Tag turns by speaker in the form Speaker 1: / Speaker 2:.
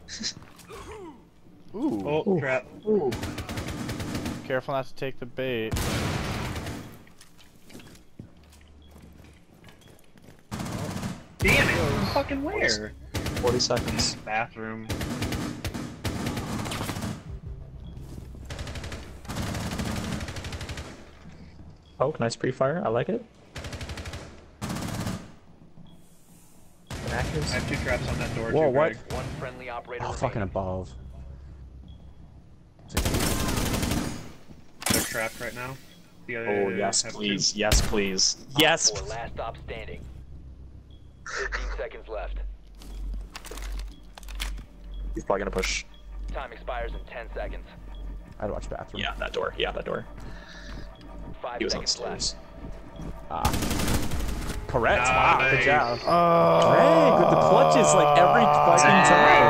Speaker 1: Ooh.
Speaker 2: Oh, crap.
Speaker 3: Ooh.
Speaker 1: Careful not to take the bait.
Speaker 2: Damn it! Fucking where?
Speaker 3: 40 seconds.
Speaker 2: Bathroom.
Speaker 3: Oh, nice pre-fire. I like it.
Speaker 2: I have 2 traps on that door.
Speaker 4: Whoa,
Speaker 2: too,
Speaker 4: what?
Speaker 2: Greg.
Speaker 5: One friendly operator
Speaker 4: Oh,
Speaker 5: remaining.
Speaker 4: fucking above.
Speaker 2: They're trapped right now. The other
Speaker 3: Oh, yes,
Speaker 2: have
Speaker 3: please. Yes, please. Yes!
Speaker 5: Op 4, last stop standing. 15 seconds left.
Speaker 3: He's probably gonna push.
Speaker 5: Time expires in 10 seconds.
Speaker 4: I'd watch bathroom.
Speaker 3: Yeah, that door. Yeah, that door.
Speaker 5: 5
Speaker 3: He was on the
Speaker 5: seconds left.
Speaker 3: stairs.
Speaker 4: Correct. Wow, good
Speaker 2: Nice.
Speaker 4: job.
Speaker 1: Oh.
Speaker 4: Greg with the clutches like every fucking time.